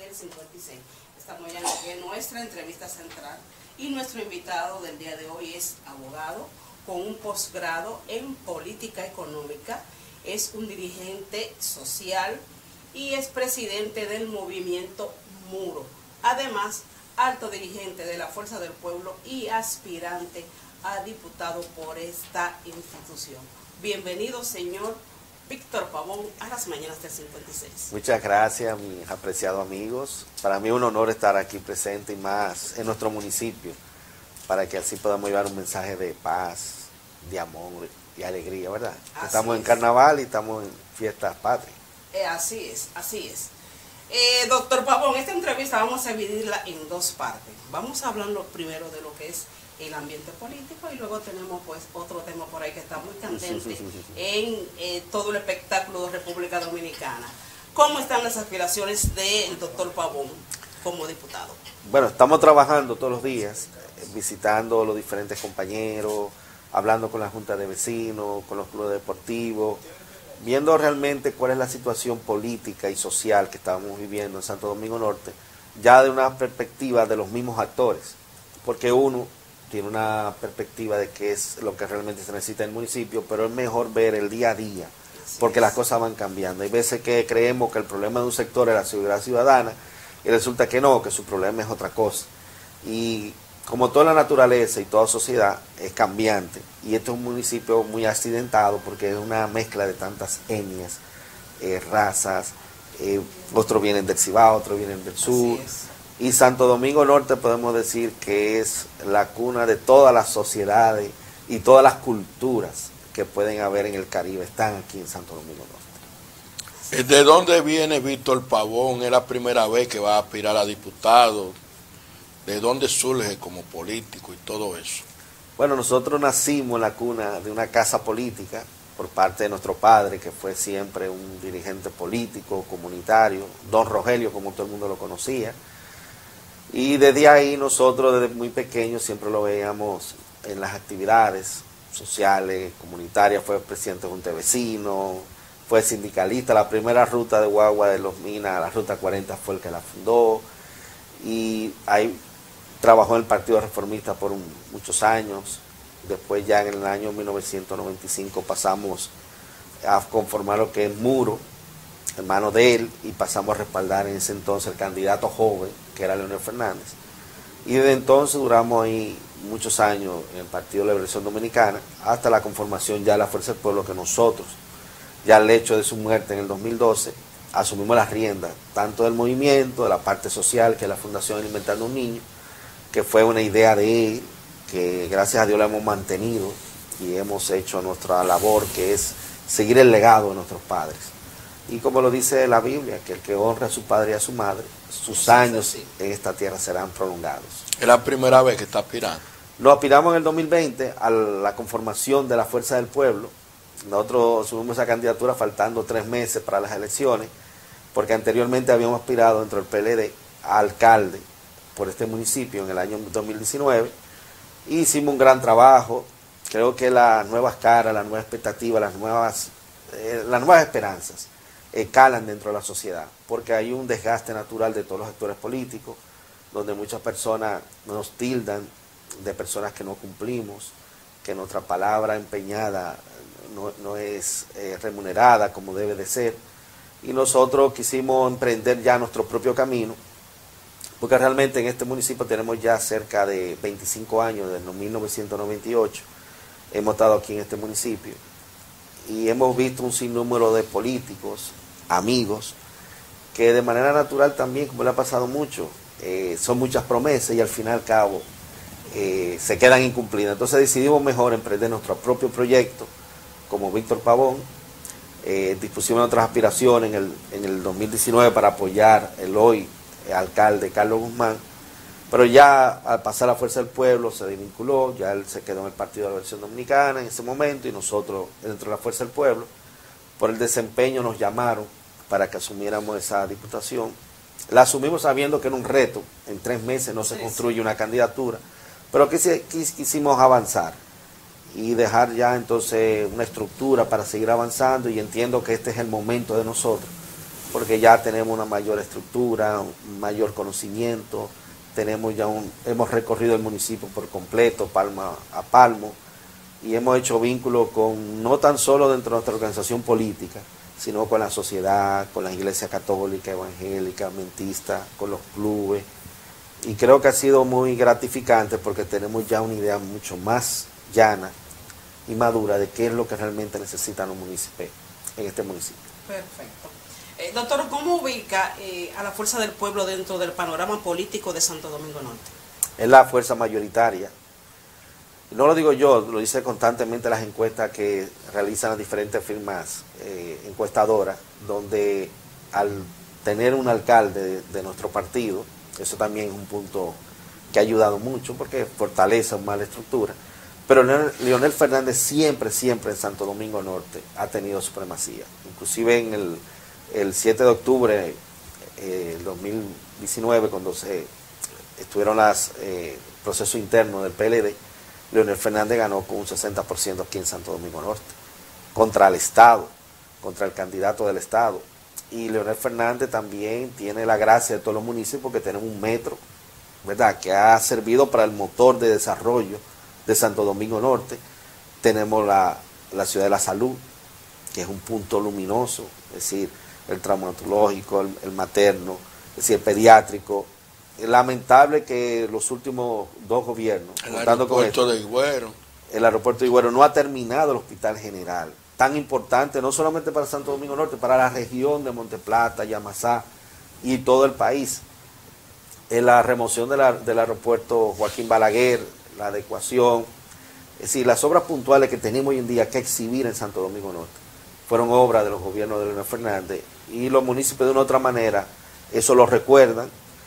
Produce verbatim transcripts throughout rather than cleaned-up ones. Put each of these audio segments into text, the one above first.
el cincuenta y seis. Estamos ya en nuestra entrevista central y nuestro invitado del día de hoy es abogado con un posgrado en política económica, es un dirigente social y es presidente del movimiento Muro. Además, alto dirigente de la Fuerza del Pueblo y aspirante a diputado por esta institución. Bienvenido, señor Víctor Pavón, a las mañanas del cincuenta y seis. Muchas gracias, mis apreciados amigos. Para mí es un honor estar aquí presente y más en nuestro municipio, para que así podamos llevar un mensaje de paz, de amor y alegría, ¿verdad? Así estamos en carnaval y estamos en fiestas patrias. Eh, así es, así es. Eh, doctor Pavón, esta entrevista vamos a dividirla en dos partes. Vamos a hablar primero de lo que es el ambiente político y luego tenemos pues otro tema por ahí que está muy candente en eh, todo el espectáculo de República Dominicana. ¿Cómo están las aspiraciones del doctor Pavón como diputado? Bueno, estamos trabajando todos los días, eh, visitando a los diferentes compañeros, hablando con la Junta de Vecinos, con los clubes deportivos, viendo realmente cuál es la situación política y social que estamos viviendo en Santo Domingo Norte, ya de una perspectiva de los mismos actores, porque uno tiene una perspectiva de qué es lo que realmente se necesita en el municipio, pero es mejor ver el día a día, porque las cosas van cambiando. Hay veces que creemos que el problema de un sector es la seguridad ciudadana, y resulta que no, que su problema es otra cosa. Y como toda la naturaleza y toda sociedad es cambiante, y este es un municipio muy accidentado porque es una mezcla de tantas etnias, eh, razas, eh, otros vienen del Cibao, otros vienen del sur, y Santo Domingo Norte podemos decir que es la cuna de todas las sociedades y todas las culturas que pueden haber en el Caribe, están aquí en Santo Domingo Norte. ¿De dónde viene Víctor Pavón? ¿Es la primera vez que va a aspirar a diputado? ¿De dónde surge como político y todo eso? Bueno, nosotros nacimos en la cuna de una casa política por parte de nuestro padre, que fue siempre un dirigente político, comunitario, don Rogelio, como todo el mundo lo conocía. Y desde ahí nosotros, desde muy pequeños, siempre lo veíamos en las actividades sociales, comunitarias. Fue presidente de Junta de Vecinos, fue sindicalista. La primera ruta de guagua de Los Minas, la ruta cuarenta, fue el que la fundó. Y ahí trabajó en el Partido Reformista por un, muchos años. Después ya en el año mil novecientos noventa y cinco pasamos a conformar lo que es Muro, hermano de él, y pasamos a respaldar en ese entonces el candidato joven, que era Leonel Fernández. Y desde entonces duramos ahí muchos años en el Partido de la Liberación Dominicana, hasta la conformación ya de la Fuerza del Pueblo, que nosotros, ya al hecho de su muerte en el dos mil doce, asumimos las riendas, tanto del movimiento, de la parte social, que es la Fundación Alimentando a un Niño, que fue una idea de él, que gracias a Dios la hemos mantenido y hemos hecho nuestra labor, que es seguir el legado de nuestros padres. Y como lo dice la Biblia, que el que honra a su padre y a su madre, sus años en esta tierra serán prolongados. ¿Es la primera vez que está aspirando? Nos aspiramos en el dos mil veinte a la conformación de la Fuerza del Pueblo. Nosotros subimos esa candidatura faltando tres meses para las elecciones, porque anteriormente habíamos aspirado dentro del P L D a alcalde por este municipio en el año dos mil diecinueve, y hicimos un gran trabajo. Creo que las nuevas caras, las nuevas expectativas, las nuevas, eh, las nuevas esperanzas eh, calan dentro de la sociedad, porque hay un desgaste natural de todos los actores políticos, donde muchas personas nos tildan de personas que no cumplimos, que nuestra palabra empeñada no, no es eh, remunerada como debe de ser, y nosotros quisimos emprender ya nuestro propio camino, porque realmente en este municipio tenemos ya cerca de veinticinco años, desde mil novecientos noventa y ocho, hemos estado aquí en este municipio, y hemos visto un sinnúmero de políticos, amigos, que de manera natural también, como le ha pasado mucho, eh, son muchas promesas y al fin y al cabo eh, se quedan incumplidas. Entonces decidimos mejor emprender nuestro propio proyecto, como Víctor Pavón. Eh, dispusimos otras aspiraciones en el, en el dos mil diecinueve para apoyar el hoy alcalde Carlos Guzmán, pero ya al pasar a la Fuerza del Pueblo se desvinculó, ya él se quedó en el Partido de la Liberación Dominicana en ese momento, y nosotros dentro de la Fuerza del Pueblo, por el desempeño, nos llamaron para que asumiéramos esa diputación. La asumimos sabiendo que era un reto, en tres meses no se construye una candidatura, pero que quisimos avanzar y dejar ya entonces una estructura para seguir avanzando, y entiendo que este es el momento de nosotros porque ya tenemos una mayor estructura, un mayor conocimiento, tenemos ya un, hemos recorrido el municipio por completo, palma a palmo, y hemos hecho vínculos con, no tan solo dentro de nuestra organización política, sino con la sociedad, con las iglesias católicas, evangélicas, adventistas, con los clubes, y creo que ha sido muy gratificante porque tenemos ya una idea mucho más llana y madura de qué es lo que realmente necesitan los municipios en este municipio. Perfecto. Eh, doctor, ¿cómo ubica eh, a la Fuerza del Pueblo dentro del panorama político de Santo Domingo Norte? Es la fuerza mayoritaria. No lo digo yo, lo dice constantemente las encuestas que realizan las diferentes firmas eh, encuestadoras, donde al tener un alcalde de, de nuestro partido, eso también es un punto que ha ayudado mucho porque fortalece más la estructura, pero Leonel, Leonel Fernández siempre, siempre en Santo Domingo Norte ha tenido supremacía. Inclusive en el, el siete de octubre eh, del dos mil diecinueve, cuando se estuvieron los eh, procesos internos del P L D, Leonel Fernández ganó con un sesenta por ciento aquí en Santo Domingo Norte, contra el Estado, contra el candidato del Estado. Y Leonel Fernández también tiene la gracia de todos los municipios porque tenemos un metro, ¿verdad?, que ha servido para el motor de desarrollo de Santo Domingo Norte. Tenemos la, la ciudad de la salud, que es un punto luminoso, es decir, el traumatológico, el, el materno, es decir, el pediátrico. Es lamentable que los últimos dos gobiernos, el aeropuerto de Higüero, el aeropuerto de Higüero no ha terminado el hospital general, tan importante no solamente para Santo Domingo Norte, para la región de Monteplata, Yamasá y todo el país. En la remoción de la, del aeropuerto Joaquín Balaguer, la adecuación, es decir, las obras puntuales que tenemos hoy en día que exhibir en Santo Domingo Norte, fueron obras de los gobiernos de Leonel Fernández, y los municipios de una otra manera eso lo recuerdan,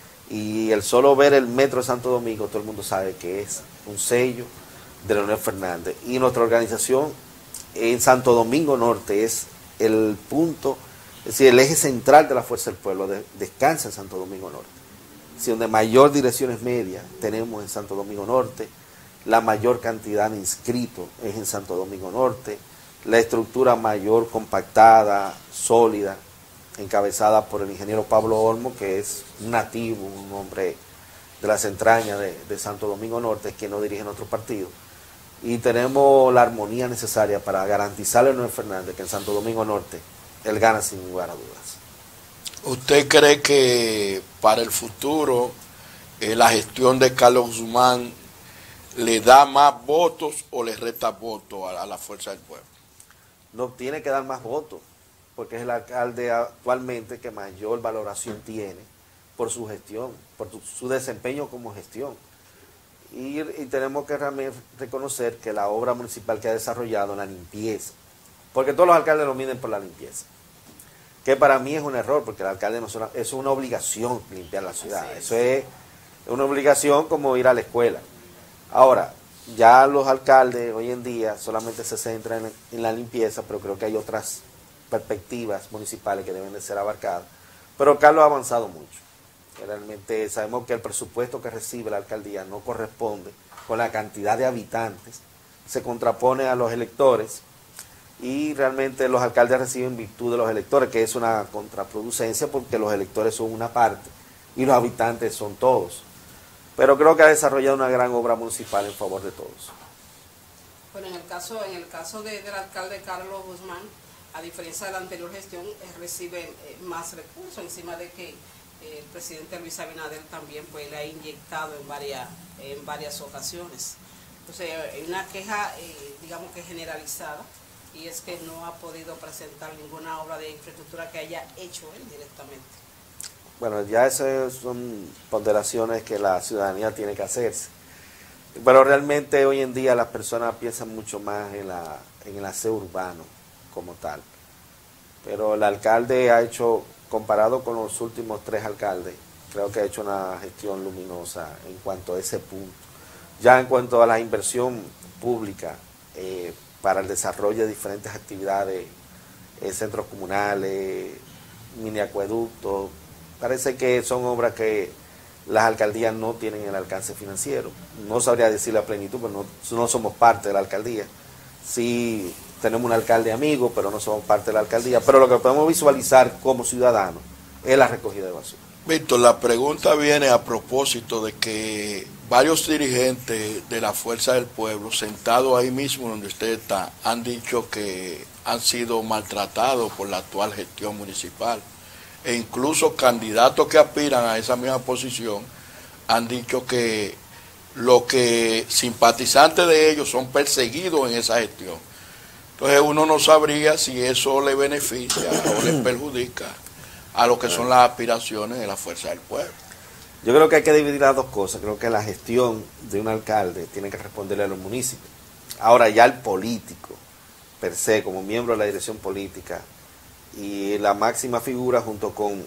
y el solo ver el metro de Santo Domingo, todo el mundo sabe que es un sello de Leonel Fernández. Y nuestra organización en Santo Domingo Norte es el punto, es decir, el eje central de la Fuerza del Pueblo, de, descansa en Santo Domingo Norte. Es decir, donde mayor direcciones medias tenemos en Santo Domingo Norte, la mayor cantidad de inscritos es en Santo Domingo Norte, la estructura mayor compactada, sólida, encabezada por el ingeniero Pablo Olmo, que es un nativo, un hombre de las entrañas de, de Santo Domingo Norte, que no dirige nuestro partido. Y tenemos la armonía necesaria para garantizarle a Leonel Fernández que en Santo Domingo Norte él gana sin lugar a dudas. ¿Usted cree que para el futuro eh, la gestión de Carlos Guzmán le da más votos o le resta votos a, a la Fuerza del Pueblo? No tiene que dar más votos, porque es el alcalde actualmente que mayor valoración tiene por su gestión, por tu, su desempeño como gestión. Y, y tenemos que realmente reconocer que la obra municipal que ha desarrollado, la limpieza, porque todos los alcaldes lo miden por la limpieza, que para mí es un error, porque el alcalde no es una, es una obligación limpiar la ciudad, eso es una obligación como ir a la escuela. Ahora, ya los alcaldes hoy en día solamente se centran en, en la limpieza, pero creo que hay otras perspectivas municipales que deben de ser abarcadas. Pero Carlos ha avanzado mucho. Realmente sabemos que el presupuesto que recibe la alcaldía no corresponde con la cantidad de habitantes, se contrapone a los electores, y realmente los alcaldes reciben virtud de los electores, que es una contraproducencia porque los electores son una parte y los habitantes son todos. Pero creo que ha desarrollado una gran obra municipal en favor de todos. Bueno, en el caso, en el caso de, del alcalde Carlos Guzmán, a diferencia de la anterior gestión, eh, recibe eh, más recursos, encima de que eh, el presidente Luis Abinader también pues le ha inyectado en varias, en varias ocasiones. Entonces hay una queja, eh, digamos que generalizada, y es que no ha podido presentar ninguna obra de infraestructura que haya hecho él directamente. Bueno, ya esas son ponderaciones que la ciudadanía tiene que hacerse. Pero realmente hoy en día las personas piensan mucho más en, la, en el aseo urbano como tal. Pero el alcalde ha hecho, comparado con los últimos tres alcaldes, creo que ha hecho una gestión luminosa en cuanto a ese punto. Ya en cuanto a la inversión pública eh, para el desarrollo de diferentes actividades, eh, centros comunales, mini acueductos, parece que son obras que las alcaldías no tienen el alcance financiero. No sabría decir la plenitud, pero no, no somos parte de la alcaldía. Sí tenemos un alcalde amigo, pero no somos parte de la alcaldía, pero lo que podemos visualizar como ciudadanos es la recogida de basura. Víctor, la pregunta viene a propósito de que varios dirigentes de la Fuerza del Pueblo, sentados ahí mismo donde usted está, han dicho que han sido maltratados por la actual gestión municipal. E incluso candidatos que aspiran a esa misma posición han dicho que los que simpatizantes de ellos son perseguidos en esa gestión. Entonces uno no sabría si eso le beneficia o le perjudica a lo que son las aspiraciones de la Fuerza del Pueblo. Yo creo que hay que dividir las dos cosas. Creo que la gestión de un alcalde tiene que responderle a los municipios. Ahora ya el político, per se, como miembro de la dirección política, y la máxima figura junto con,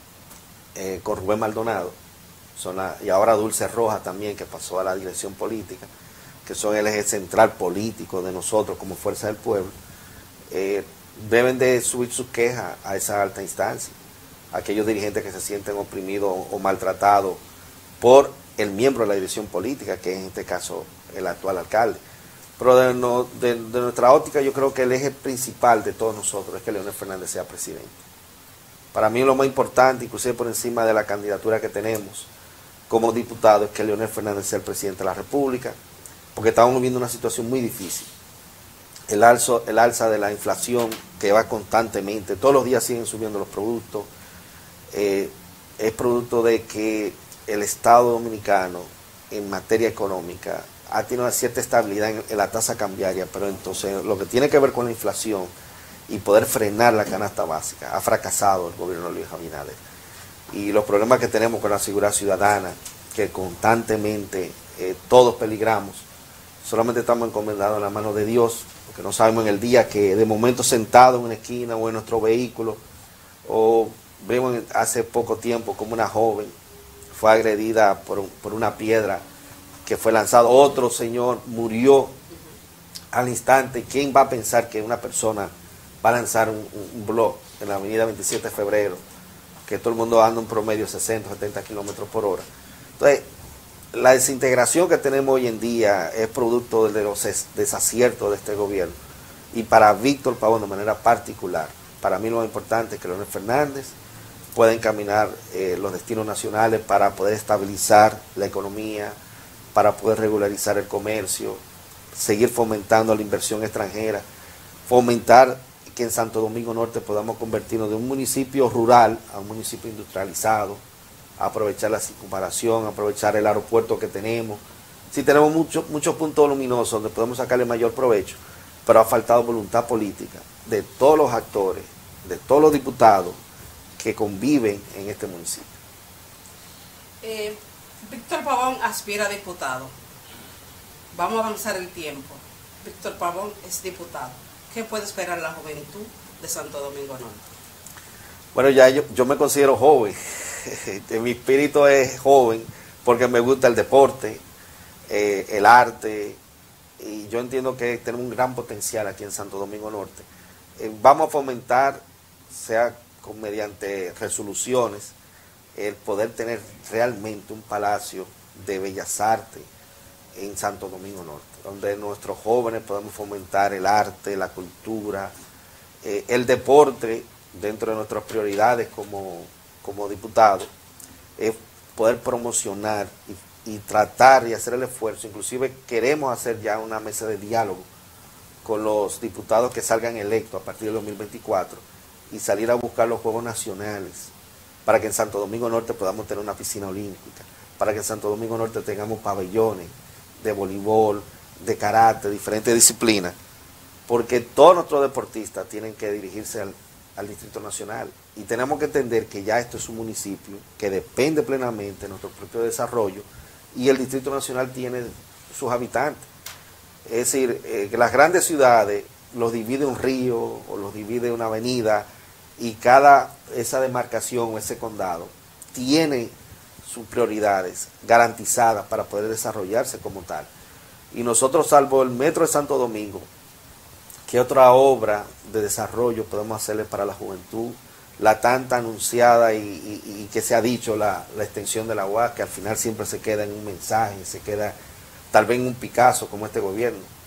eh, con Rubén Maldonado, son la, y ahora Dulce Rojas también, que pasó a la dirección política, que son el eje central político de nosotros como Fuerza del Pueblo, eh, deben de subir sus quejas a esa alta instancia. Aquellos dirigentes que se sienten oprimidos o maltratados por el miembro de la dirección política, que es en este caso el actual alcalde. Pero de, no, de, de nuestra óptica, yo creo que el eje principal de todos nosotros es que Leonel Fernández sea presidente. Para mí lo más importante, inclusive por encima de la candidatura que tenemos como diputado, es que Leonel Fernández sea el presidente de la República, porque estamos viviendo una situación muy difícil. El, alzo, el alza de la inflación que va constantemente, todos los días siguen subiendo los productos, eh, es producto de que el Estado dominicano en materia económica ha tenido una cierta estabilidad en, en la tasa cambiaria, pero entonces lo que tiene que ver con la inflación y poder frenar la canasta básica, ha fracasado el gobierno de Luis Abinader. Y los problemas que tenemos con la seguridad ciudadana, que constantemente eh, todos peligramos, solamente estamos encomendados en la mano de Dios, porque no sabemos en el día que de momento sentado en una esquina o en nuestro vehículo, o vemos hace poco tiempo como una joven fue agredida por, un, por una piedra que fue lanzada, otro señor murió al instante. ¿Quién va a pensar que una persona va a lanzar un, un blog en la avenida veintisiete de febrero, que todo el mundo anda un promedio de sesenta, setenta kilómetros por hora? Entonces, la desintegración que tenemos hoy en día es producto de los desaciertos de este gobierno. Y para Víctor Pavón, de manera particular, para mí lo más importante es que Leonel Fernández pueda encaminar eh, los destinos nacionales para poder estabilizar la economía, para poder regularizar el comercio, seguir fomentando la inversión extranjera, fomentar que en Santo Domingo Norte podamos convertirnos de un municipio rural a un municipio industrializado, aprovechar la circunvalación, aprovechar el aeropuerto que tenemos. Sí, tenemos muchos muchos puntos luminosos donde podemos sacarle mayor provecho, pero ha faltado voluntad política de todos los actores, de todos los diputados que conviven en este municipio. Eh, Víctor Pavón aspira a diputado. Vamos a avanzar el tiempo. Víctor Pavón es diputado. ¿Qué puede esperar la juventud de Santo Domingo Norte? Bueno, ya yo, yo me considero joven. Mi espíritu es joven porque me gusta el deporte, eh, el arte, y yo entiendo que tenemos un gran potencial aquí en Santo Domingo Norte. Eh, vamos a fomentar, sea con, mediante resoluciones, el poder tener realmente un palacio de bellas artes en Santo Domingo Norte, donde nuestros jóvenes podemos fomentar el arte, la cultura, eh, el deporte dentro de nuestras prioridades como, como diputados, es poder promocionar y, y tratar y hacer el esfuerzo. Inclusive queremos hacer ya una mesa de diálogo con los diputados que salgan electos a partir del dos mil veinticuatro y salir a buscar los Juegos Nacionales para que en Santo Domingo Norte podamos tener una piscina olímpica, para que en Santo Domingo Norte tengamos pabellones de voleibol, de karate, diferentes disciplinas, porque todos nuestros deportistas tienen que dirigirse al, al Distrito Nacional, y tenemos que entender que ya esto es un municipio que depende plenamente de nuestro propio desarrollo, y el Distrito Nacional tiene sus habitantes. Es decir, eh, que las grandes ciudades los divide un río o los divide una avenida, y cada esa demarcación o ese condado tiene sus prioridades garantizadas para poder desarrollarse como tal. Y nosotros, salvo el Metro de Santo Domingo, ¿qué otra obra de desarrollo podemos hacerle para la juventud? La tanta anunciada y, y, y que se ha dicho, la, la extensión de la U A S, que al final siempre se queda en un mensaje, se queda tal vez en un Picasso como este gobierno.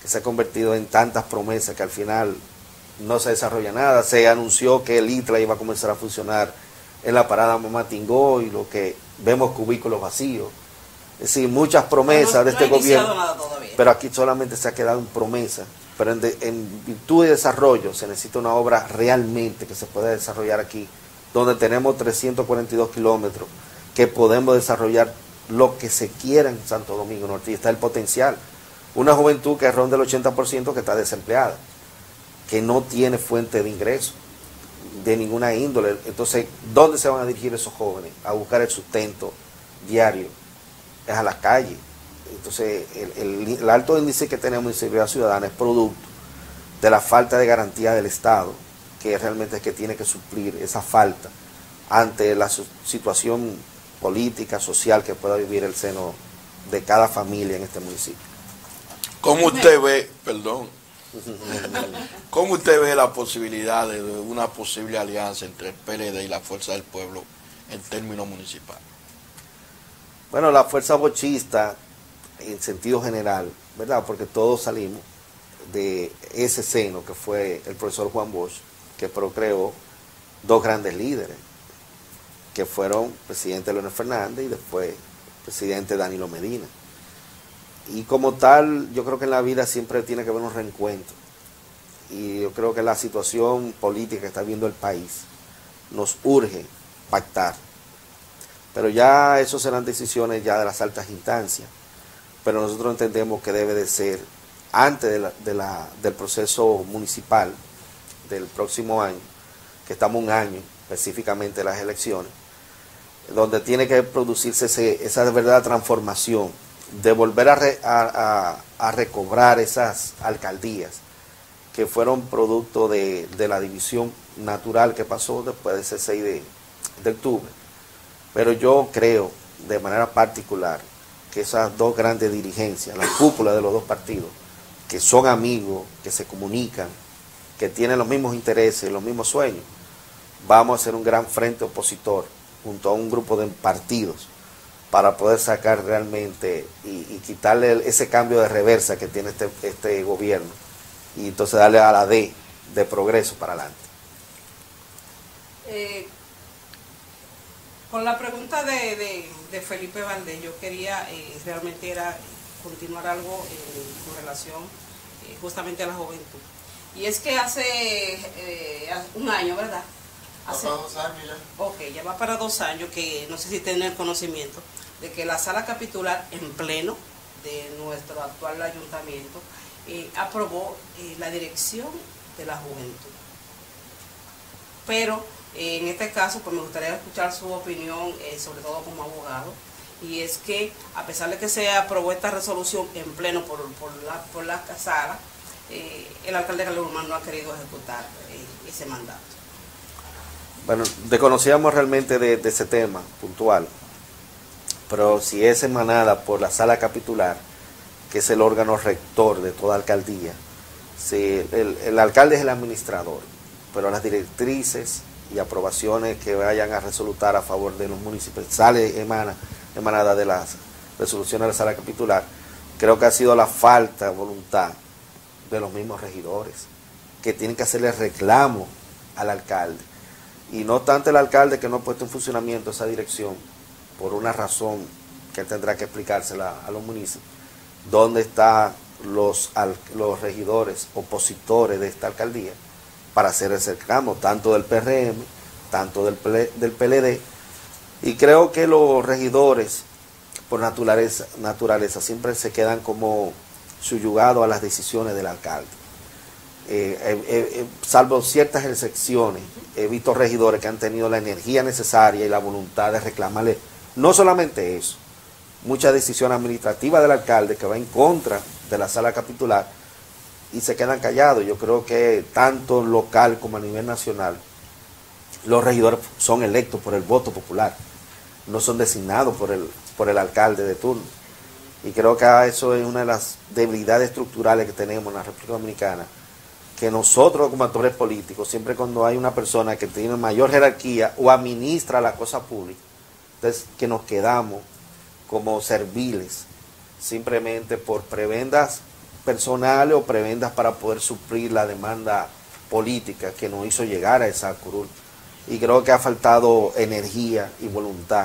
que se ha convertido en tantas promesas que al final no se desarrolla nada. Se anunció que el ITLA iba a comenzar a funcionar en la parada Mamatingó, y lo que vemos cubículos vacíos. Es decir, muchas promesas no, de este no gobierno, nada todavía. Pero aquí solamente se ha quedado en promesa. Pero en, de, en virtud de desarrollo se necesita una obra realmente que se pueda desarrollar aquí, donde tenemos trescientos cuarenta y dos kilómetros, que podemos desarrollar lo que se quiera en Santo Domingo Norte, y está el potencial. Una juventud que ronda el ochenta por ciento que está desempleada, que no tiene fuente de ingreso de ninguna índole. Entonces, ¿dónde se van a dirigir esos jóvenes? A buscar el sustento diario. Es a la calle. Entonces, el, el, el alto índice que tenemos de inseguridad ciudadana es producto de la falta de garantía del Estado, que realmente es que tiene que suplir esa falta ante la situación política, social que pueda vivir el seno de cada familia en este municipio. ¿Cómo usted ve, perdón, cómo usted ve la posibilidad de una posible alianza entre el P L D y la Fuerza del Pueblo en términos municipales? Bueno, la fuerza bochista, en sentido general, ¿verdad? Porque todos salimos de ese seno que fue el profesor Juan Bosch, que procreó dos grandes líderes, que fueron presidente Leonel Fernández y después presidente Danilo Medina. Y como tal, yo creo que en la vida siempre tiene que haber un reencuentro. Y yo creo que la situación política que está viendo el país nos urge pactar. Pero ya eso serán decisiones ya de las altas instancias. Pero nosotros entendemos que debe de ser antes de la, de la, del proceso municipal del próximo año, que estamos un año específicamente de las elecciones, donde tiene que producirse ese, esa de verdad transformación, de volver a, re, a, a, a recobrar esas alcaldías que fueron producto de, de la división natural que pasó después de ese seis de, de octubre. Pero yo creo de manera particular que esas dos grandes dirigencias, la cúpula de los dos partidos, que son amigos, que se comunican, que tienen los mismos intereses, los mismos sueños, vamos a hacer un gran frente opositor junto a un grupo de partidos para poder sacar realmente y, y quitarle el, ese cambio de reversa que tiene este, este gobierno, y entonces darle a la D de progreso para adelante. Eh, con la pregunta de, de, de Felipe Valdés, yo quería eh, realmente era continuar algo eh, con relación eh, justamente a la juventud. Y es que hace eh, un año, ¿verdad? Hace, va para dos años ya. Ok, ya va para dos años, que no sé si tienen el conocimiento de que la sala capitular en pleno de nuestro actual ayuntamiento eh, aprobó eh, la dirección de la juventud. Pero eh, en este caso pues me gustaría escuchar su opinión, eh, sobre todo como abogado, y es que a pesar de que se aprobó esta resolución en pleno por, por, la, por la sala, eh, el alcalde Carlos Guzmán no ha querido ejecutar eh, ese mandato. Bueno, desconocíamos realmente de, de ese tema puntual, pero si es emanada por la sala capitular, que es el órgano rector de toda alcaldía, si el, el alcalde es el administrador, pero las directrices y aprobaciones que vayan a resolutar a favor de los municipios, sale emana, emanada de las resoluciones de la sala capitular, creo que ha sido la falta de voluntad de los mismos regidores, que tienen que hacerle reclamo al alcalde. Y no tanto el alcalde que no ha puesto en funcionamiento esa dirección, por una razón que él tendrá que explicársela a los municipios, dónde están los, los regidores opositores de esta alcaldía para hacer ese reclamo, tanto del P R M, tanto del, del P L D, y creo que los regidores, por naturaleza, naturaleza siempre se quedan como subyugados a las decisiones del alcalde. Eh, eh, eh, salvo ciertas excepciones, he visto regidores que han tenido la energía necesaria y la voluntad de reclamarle, no solamente eso, mucha decisión administrativa del alcalde que va en contra de la sala capitular, y se quedan callados. Yo creo que tanto local como a nivel nacional, los regidores son electos por el voto popular, no son designados por el, por el alcalde de turno. Y creo que eso es una de las debilidades estructurales que tenemos en la República Dominicana, que nosotros como actores políticos, siempre cuando hay una persona que tiene mayor jerarquía o administra la cosa pública, entonces que nos quedamos como serviles, simplemente por prebendas personales o prebendas para poder suplir la demanda política que nos hizo llegar a esa curul. Y creo que ha faltado energía y voluntad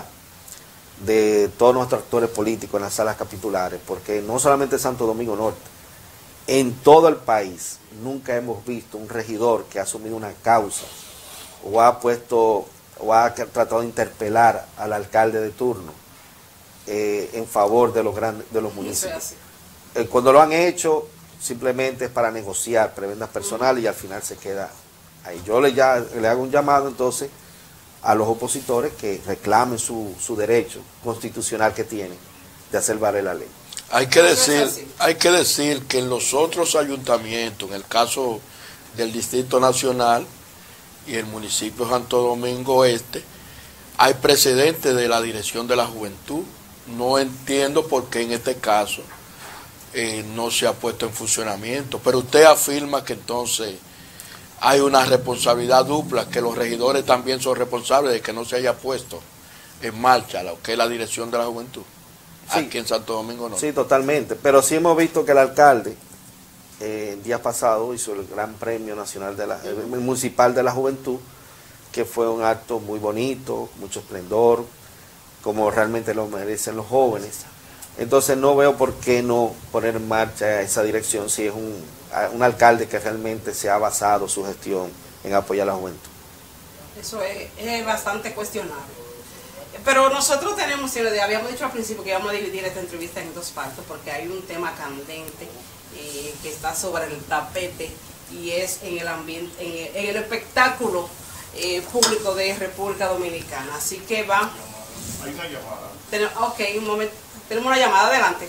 de todos nuestros actores políticos en las salas capitulares, porque no solamente Santo Domingo Norte, en todo el país nunca hemos visto un regidor que ha asumido una causa o ha puesto o ha tratado de interpelar al alcalde de turno eh, en favor de los grandes de los municipios. Eh, cuando lo han hecho, simplemente es para negociar prebendas personales y al final se queda ahí. Yo le, ya, le hago un llamado entonces a los opositores que reclamen su, su derecho constitucional que tienen de hacer valer la ley. Hay que decir, hay que decir que en los otros ayuntamientos, en el caso del Distrito Nacional y el municipio de Santo Domingo Este, hay precedentes de la Dirección de la Juventud. No entiendo por qué en este caso eh, no se ha puesto en funcionamiento, pero usted afirma que entonces hay una responsabilidad dupla, que los regidores también son responsables de que no se haya puesto en marcha lo que es la Dirección de la Juventud. Sí, aquí en Santo Domingo Norte. Sí, totalmente, pero sí hemos visto que el alcalde eh, el día pasado hizo el Gran Premio Nacional de la, el Municipal de la Juventud, que fue un acto muy bonito, mucho esplendor, como realmente lo merecen los jóvenes. Entonces no veo por qué no poner en marcha esa dirección si es un, un alcalde que realmente se ha basado su gestión en apoyar a la juventud. Eso es, es bastante cuestionable. Pero nosotros tenemos, habíamos dicho al principio que íbamos a dividir esta entrevista en dos partes porque hay un tema candente eh, que está sobre el tapete y es en el ambiente, en el, en el espectáculo eh, público de República Dominicana. Así que va. Hay una llamada. Ten, ok, un momento. Tenemos una llamada, adelante.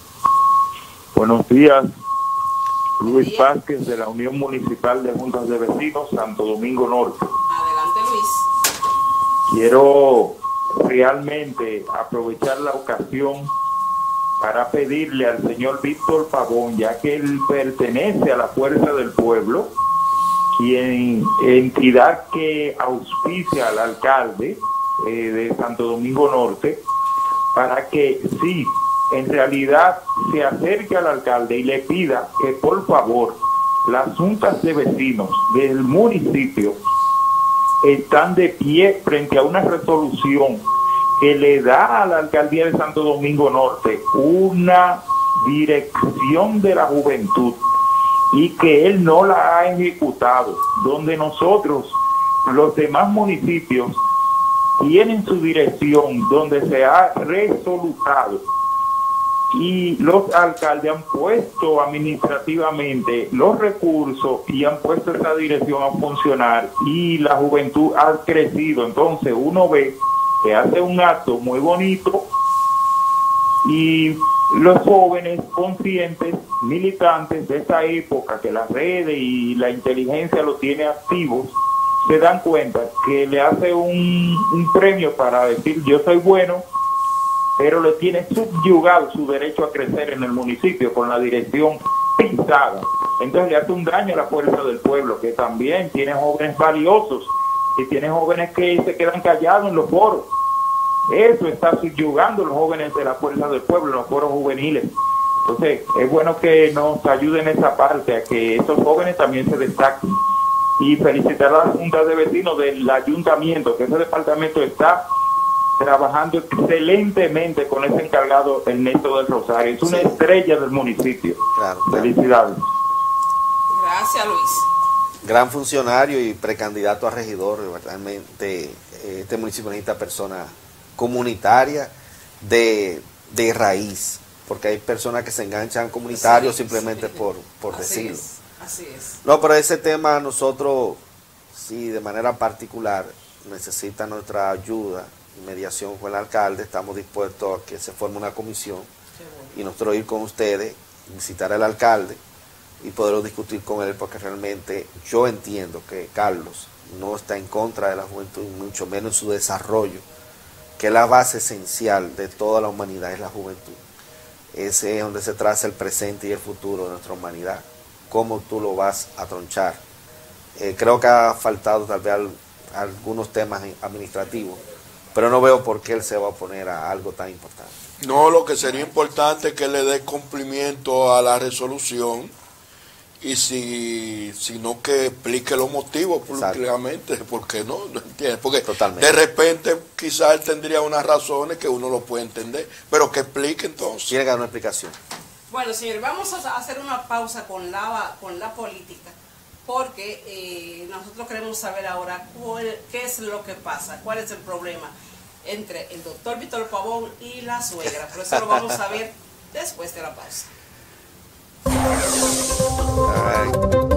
Buenos días, Luis Vázquez de la Unión Municipal de Juntas de Vecinos, Santo Domingo Norte. Adelante, Luis. Quiero realmente aprovechar la ocasión para pedirle al señor Víctor Pavón, ya que él pertenece a la Fuerza del Pueblo, quien entidad que auspicia al alcalde eh, de Santo Domingo Norte, para que sí, en realidad se acerque al alcalde y le pida que por favor las juntas de vecinos del municipio están de pie frente a una resolución que le da a la alcaldía de Santo Domingo Norte una dirección de la juventud y que él no la ha ejecutado, donde nosotros, los demás municipios, tienen su dirección donde se ha resolutado y los alcaldes han puesto administrativamente los recursos y han puesto esa dirección a funcionar y la juventud ha crecido. Entonces uno ve que hace un acto muy bonito y los jóvenes conscientes, militantes de esa época que las redes y la inteligencia lo tiene activos, se dan cuenta que le hace un, un premio para decir yo soy bueno, pero le tiene subyugado su derecho a crecer en el municipio con la dirección pisada. Entonces le hace un daño a la Fuerza del Pueblo, que también tiene jóvenes valiosos y tiene jóvenes que se quedan callados en los foros. Eso está subyugando a los jóvenes de la Fuerza del Pueblo en los foros juveniles. Entonces es bueno que nos ayuden en esa parte, a que esos jóvenes también se destaquen. Y felicitar a la Junta de Vecinos del Ayuntamiento, que ese departamento está trabajando excelentemente con ese encargado Ernesto del Rosario. Es una sí. estrella del municipio. Claro, claro. Felicidades. Gracias, Luis. Gran funcionario y precandidato a regidor. Realmente este municipio necesita personas comunitarias de, de raíz, porque hay personas que se enganchan comunitarios sí, simplemente sí. por, por Así decirlo. Es. Así es. No, pero ese tema nosotros, sí, de manera particular, necesita nuestra ayuda y mediación con el alcalde. Estamos dispuestos a que se forme una comisión bueno. y nosotros ir con ustedes, visitar al alcalde y poderlo discutir con él, porque realmente yo entiendo que Carlos no está en contra de la juventud, mucho menos en su desarrollo, que es la base esencial de toda la humanidad, es la juventud. Ese es donde se traza el presente y el futuro de nuestra humanidad. Cómo tú lo vas a tronchar. Eh, creo que ha faltado tal vez al, algunos temas administrativos pero no veo por qué él se va a oponer a algo tan importante. No, lo que sería importante es que le dé cumplimiento a la resolución y si, si no que explique los motivos públicamente, porque no, no entiende, porque Totalmente. de repente quizás él tendría unas razones que uno lo puede entender, pero que explique entonces. Tiene que dar una explicación. Bueno, señores, vamos a hacer una pausa con la, con la política, porque eh, nosotros queremos saber ahora cuál, qué es lo que pasa, cuál es el problema entre el doctor Víctor Pavón y la suegra. Por eso lo vamos a ver después de la pausa. All right.